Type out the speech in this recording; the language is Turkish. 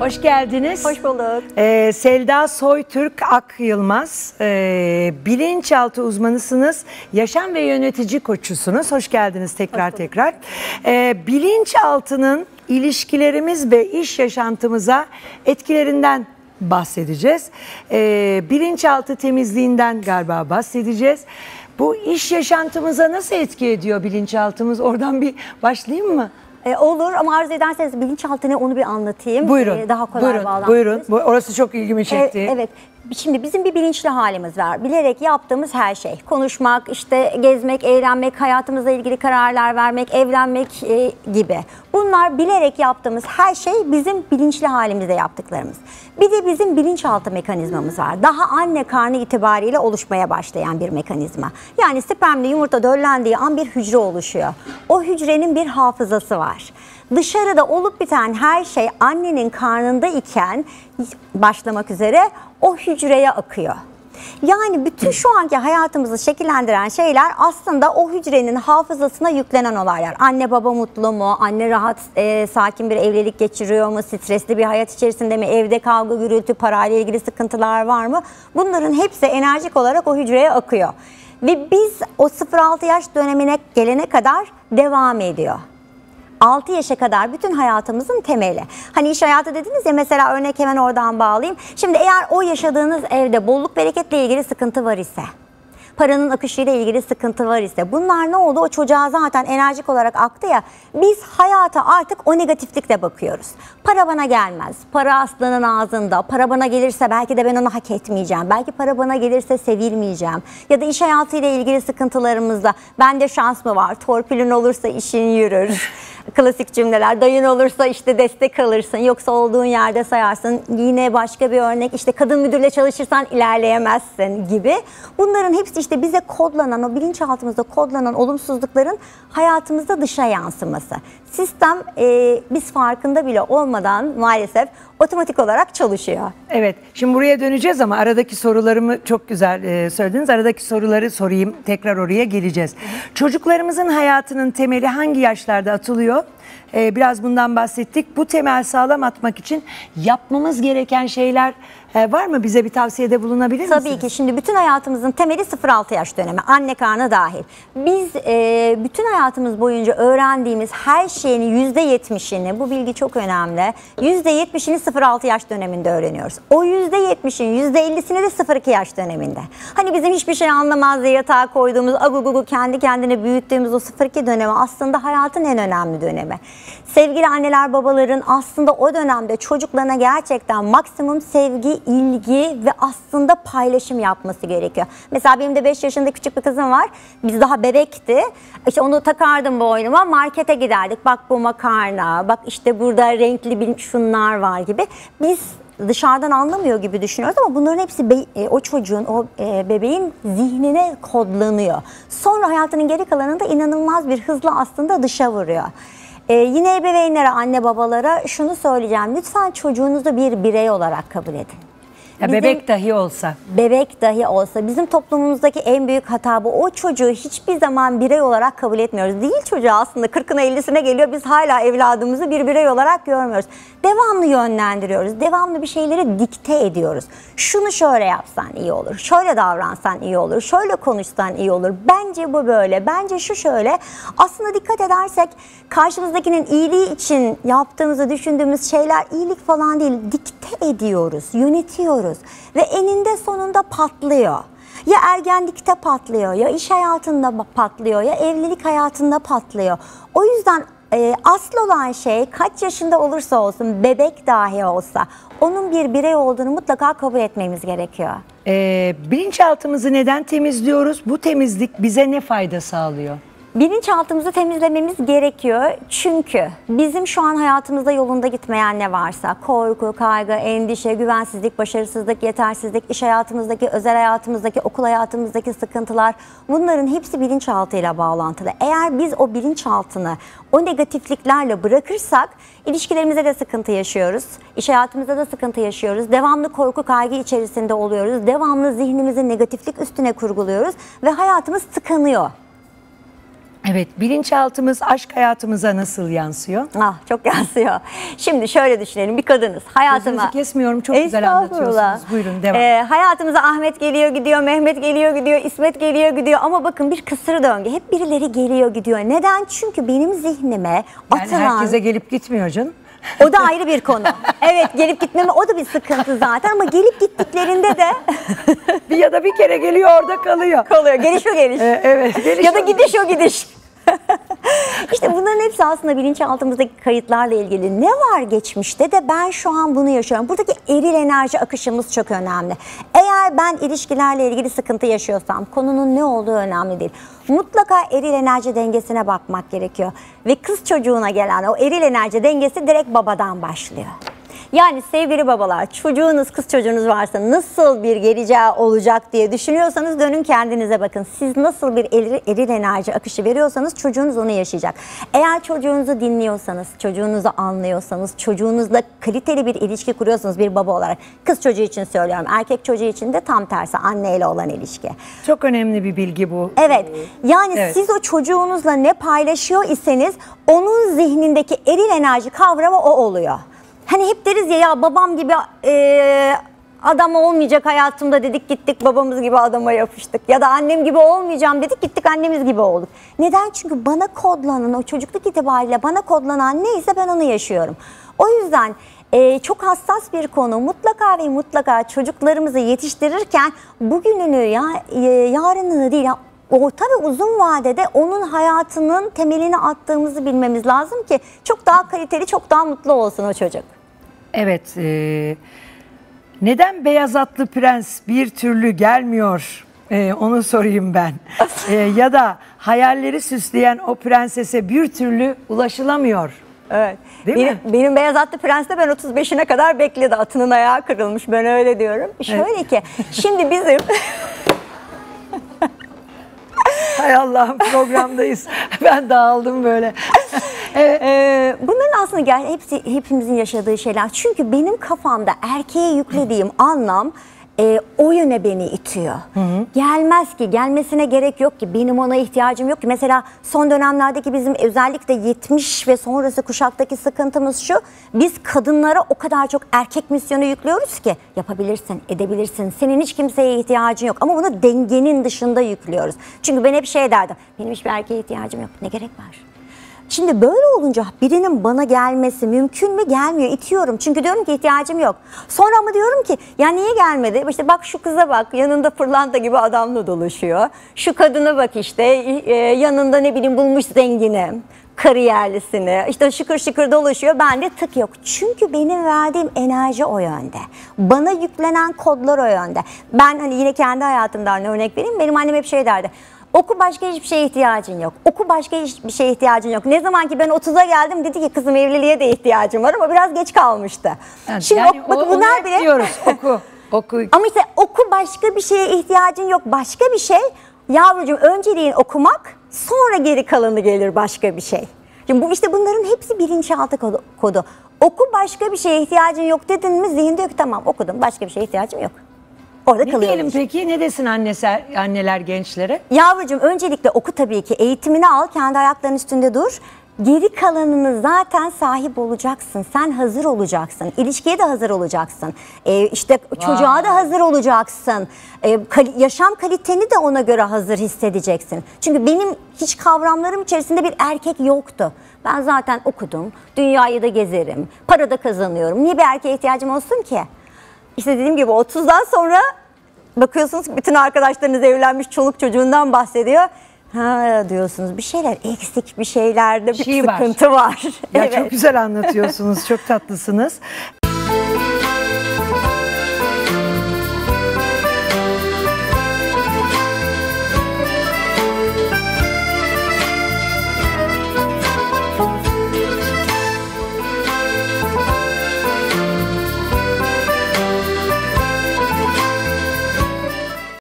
Hoş geldiniz. Hoş bulduk. Selda Soytürk Ak Yılmaz, bilinçaltı uzmanısınız, yaşam ve yönetici koçusunuz. Hoş geldiniz tekrar. Bilinçaltının ilişkilerimiz ve iş yaşantımıza etkilerinden bahsedeceğiz. Bilinçaltı temizliğinden galiba bahsedeceğiz. Bu iş yaşantımıza nasıl etki ediyor bilinçaltımız? Oradan bir başlayayım mı? Olur ama arzu ederseniz bilinçaltı ne onu bir anlatayım. Buyurun. Daha kolay bağlantılı. Buyurun. Orası çok ilgimi çekti. Evet. Şimdi bizim bir bilinçli halimiz var. Bilerek yaptığımız her şey. Konuşmak, işte gezmek, eğlenmek, hayatımızla ilgili kararlar vermek, evlenmek gibi. Bunlar bilerek yaptığımız her şey bizim bilinçli halimizde yaptıklarımız. Bir de bizim bilinçaltı mekanizmamız var. Daha anne karnı itibariyle oluşmaya başlayan bir mekanizma. Yani spermle yumurta döllendiği an bir hücre oluşuyor. O hücrenin bir hafızası var. Dışarıda olup biten her şey annenin karnında iken başlamak üzere o hücreye akıyor. Yani bütün şu anki hayatımızı şekillendiren şeyler aslında o hücrenin hafızasına yüklenen olaylar. Anne baba mutlu mu? Anne rahat, sakin bir evlilik geçiriyor mu? Stresli bir hayat içerisinde mi? Evde kavga, gürültü, parayla ilgili sıkıntılar var mı? Bunların hepsi enerjik olarak o hücreye akıyor. Ve biz o 0-6 yaş dönemine gelene kadar devam ediyor. 6 yaşa kadar bütün hayatımızın temeli. Hani iş hayatı dediniz ya, mesela örnek hemen oradan bağlayayım. Şimdi eğer o yaşadığınız evde bolluk bereketle ilgili sıkıntı var ise, paranın akışıyla ilgili sıkıntı var ise, bunlar ne oldu? O çocuğa zaten enerjik olarak aktı ya, biz hayata artık o negatiflikle bakıyoruz. Para bana gelmez, para aslanın ağzında, para bana gelirse belki de ben onu hak etmeyeceğim, belki para bana gelirse sevilmeyeceğim. Ya da iş hayatıyla ilgili sıkıntılarımızda, bende şans mı var, torpilin olursa işin yürür. Klasik cümleler, dayın olursa işte destek alırsın, yoksa olduğun yerde sayarsın. Yine başka bir örnek, işte kadın müdürle çalışırsan ilerleyemezsin gibi. Bunların hepsi işte bize kodlanan, o bilinçaltımızda kodlanan olumsuzlukların hayatımızda dışa yansıması. Sistem biz farkında bile olmadan maalesef otomatik olarak çalışıyor. Evet, şimdi buraya döneceğiz ama aradaki sorularımı çok güzel söylediniz. Aradaki soruları sorayım, tekrar oraya geleceğiz. Çocuklarımızın hayatının temeli hangi yaşlarda atılıyor? Biraz bundan bahsettik. Bu temel sağlam atmak için yapmamız gereken şeyler var mı? Bize bir tavsiyede bulunabilir misiniz? Tabii ki. Şimdi bütün hayatımızın temeli 0-6 yaş dönemi. Anne karnı dahil. Biz bütün hayatımız boyunca öğrendiğimiz her şeyin %70'ini, bu bilgi çok önemli, %70'ini 0-6 yaş döneminde öğreniyoruz. O %70'in %50'sini de 0-2 yaş döneminde. Hani bizim hiçbir şey anlamaz diye yatağa koyduğumuz, agugugu kendi kendine büyüttüğümüz o 0-2 dönemi aslında hayatın en önemli dönemi. Sevgili anneler babaların aslında o dönemde çocuklarına gerçekten maksimum sevgi, ilgi ve aslında paylaşım yapması gerekiyor. Mesela benim de 5 yaşında küçük bir kızım var. Biz daha bebekti. İşte onu takardım boynuma, markete giderdik. Bak bu makarna, bak işte burada renkli şunlar var gibi. Biz dışarıdan anlamıyor gibi düşünüyoruz ama bunların hepsi o çocuğun, o bebeğin zihnine kodlanıyor. Sonra hayatının geri kalanında inanılmaz bir hızla aslında dışa vuruyor. Yine ebeveynlere, anne babalara şunu söyleyeceğim. Lütfen çocuğunuzu bir birey olarak kabul edin. Bebek dahi olsa. Bebek dahi olsa. Bizim toplumumuzdaki en büyük hata bu. O çocuğu hiçbir zaman birey olarak kabul etmiyoruz. Değil çocuğu aslında 40'ına 50'sine geliyor. Biz hala evladımızı bir birey olarak görmüyoruz. Devamlı yönlendiriyoruz. Devamlı bir şeyleri dikte ediyoruz. Şunu şöyle yapsan iyi olur. Şöyle davransan iyi olur. Şöyle konuşsan iyi olur. Bence bu böyle. Bence şu şöyle. Aslında dikkat edersek karşımızdakinin iyiliği için yaptığımızı düşündüğümüz şeyler iyilik falan değil. Dikte ediyoruz. Yönetiyoruz. Ve eninde sonunda patlıyor. Ya ergenlikte patlıyor, ya iş hayatında patlıyor, ya evlilik hayatında patlıyor. O yüzden asıl olan şey, kaç yaşında olursa olsun, bebek dahi olsa, onun bir birey olduğunu mutlaka kabul etmemiz gerekiyor. Bilinçaltımızı neden temizliyoruz? Bu temizlik bize ne fayda sağlıyor? Bilinçaltımızı temizlememiz gerekiyor çünkü bizim şu an hayatımızda yolunda gitmeyen ne varsa, korku, kaygı, endişe, güvensizlik, başarısızlık, yetersizlik, iş hayatımızdaki, özel hayatımızdaki, okul hayatımızdaki sıkıntılar, bunların hepsi bilinçaltıyla bağlantılı. Eğer biz o bilinçaltını o negatifliklerle bırakırsak ilişkilerimizde de sıkıntı yaşıyoruz, iş hayatımızda da sıkıntı yaşıyoruz, devamlı korku, kaygı içerisinde oluyoruz, devamlı zihnimizi negatiflik üstüne kurguluyoruz ve hayatımız tıkanıyor. Evet, bilinçaltımız aşk hayatımıza nasıl yansıyor? Ah, çok yansıyor. Şimdi şöyle düşünelim, bir kadınız. Sözünüzü kesmiyorum, çok güzel anlatıyorsunuz. Buyurun, devam. Hayatımıza Ahmet geliyor gidiyor, Mehmet geliyor gidiyor, İsmet geliyor gidiyor. Ama bakın bir kısır döngü. Hep birileri geliyor gidiyor. Neden? Çünkü benim zihnime Yani atılan... herkese gelip gitmiyor canım. O da ayrı bir konu. Evet, gelip gitmeme o da bir sıkıntı zaten, ama gelip gittiklerinde de Ya da bir kere geliyor, orada kalıyor. Geliş o geliş. Evet, geliş Ya da o gidiş o gidiş. İşte bunların hepsi aslında bilinçaltımızdaki kayıtlarla ilgili. Ne var geçmişte de ben şu an bunu yaşıyorum. Buradaki eril enerji akışımız çok önemli. Eğer ben ilişkilerle ilgili sıkıntı yaşıyorsam, konunun ne olduğu önemli değil. Mutlaka eril enerji dengesine bakmak gerekiyor. Ve kız çocuğuna gelen o eril enerji dengesi direkt babadan başlıyor. Yani sevgili babalar, çocuğunuz, kız çocuğunuz varsa nasıl bir geleceği olacak diye düşünüyorsanız dönün kendinize bakın. Siz nasıl bir eril enerji akışı veriyorsanız çocuğunuz onu yaşayacak. Eğer çocuğunuzu dinliyorsanız, çocuğunuzu anlıyorsanız, çocuğunuzla kaliteli bir ilişki kuruyorsanız bir baba olarak, kız çocuğu için söylüyorum, erkek çocuğu için de tam tersi, anneyle olan ilişki. Çok önemli bir bilgi bu. Evet, yani Evet. siz o çocuğunuzla ne paylaşıyor iseniz onun zihnindeki eril enerji kavramı o oluyor. Hani hep deriz ya babam gibi adam olmayacak hayatımda dedik gittik babamız gibi adama yapıştık. Ya da annem gibi olmayacağım dedik gittik annemiz gibi olduk. Neden? Çünkü bana kodlanan, o çocukluk itibariyle bana kodlanan neyse ben onu yaşıyorum. O yüzden çok hassas bir konu. Mutlaka ve mutlaka çocuklarımızı yetiştirirken bugününü yarınını değil, o tabii uzun vadede onun hayatının temelini attığımızı bilmemiz lazım ki çok daha kaliteli, çok daha mutlu olsun o çocuk. Evet, neden beyaz atlı prens bir türlü gelmiyor? Onu sorayım ben. Ya da hayalleri süsleyen o prensese bir türlü ulaşılamıyor. Evet. Değil mi? Benim beyaz atlı prens de ben 35'ine kadar bekledi. Atının ayağı kırılmış. Ben öyle diyorum. Şöyle ki şimdi bizim... Hay Allah'ım, programdayız. Ben dağıldım böyle. Evet. Bunların aslında hepimizin yaşadığı şeyler. Çünkü benim kafamda erkeğe yüklediğim anlam o yöne beni itiyor. Gelmez ki, gelmesine gerek yok ki, benim ona ihtiyacım yok ki. Mesela son dönemlerdeki bizim özellikle 70 ve sonrası kuşaktaki sıkıntımız şu: biz kadınlara o kadar çok erkek misyonu yüklüyoruz ki yapabilirsin, edebilirsin, senin hiç kimseye ihtiyacın yok, ama bunu dengenin dışında yüklüyoruz. Çünkü ben hep şey derdim, benim hiçbir erkeğe ihtiyacım yok, ne gerek var? Şimdi böyle olunca birinin bana gelmesi mümkün mü? Gelmiyor, itiyorum. Çünkü diyorum ki ihtiyacım yok. Sonra ama diyorum ki ya niye gelmedi? İşte bak şu kıza bak, yanında pırlanta gibi adamla dolaşıyor. Şu kadına bak işte, yanında ne bileyim bulmuş zengini, kariyerlisini, işte şıkır şıkır dolaşıyor. Bende tık yok. Çünkü benim verdiğim enerji o yönde. Bana yüklenen kodlar o yönde. Ben hani yine kendi hayatımdan örnek vereyim. Benim annem hep şey derdi: oku, başka hiçbir şeye ihtiyacın yok. Oku, başka hiçbir şeye ihtiyacın yok. Ne zaman ki ben 30'a geldim dedi ki kızım evliliğe de ihtiyacım var, ama biraz geç kalmıştı. Yani Şimdi bakın bunlar bile diyoruz, oku. Ama işte oku, başka bir şeye ihtiyacın yok. Başka bir şey, yavrucuğum, önceliğin okumak, sonra geri kalanı gelir başka bir şey. Şimdi işte bunların hepsi bilinçaltı kodu. Oku, başka bir şeye ihtiyacın yok dedin mi zihin diyor ki tamam okudum, başka bir şeye ihtiyacım yok. Orada Ne diyelim peki? Ne desin anneler gençlere? Yavrucuğum öncelikle oku tabii ki. Eğitimini al, kendi ayaklarının üstünde dur. Geri kalanını zaten sahip olacaksın. Sen hazır olacaksın. İlişkiye de hazır olacaksın. İşte çocuğa da hazır olacaksın. Yaşam kaliteni de ona göre hazır hissedeceksin. Çünkü benim hiç kavramlarım içerisinde bir erkek yoktu. Ben zaten okudum. Dünyayı da gezerim. Para da kazanıyorum. Niye bir erkeğe ihtiyacım olsun ki? İşte dediğim gibi 30'dan sonra bakıyorsunuz bütün arkadaşlarınız evlenmiş, çoluk çocuğundan bahsediyor. Ha diyorsunuz, bir şeyler eksik, bir şeylerde bir sıkıntı var. Ya Evet. çok güzel anlatıyorsunuz, çok tatlısınız.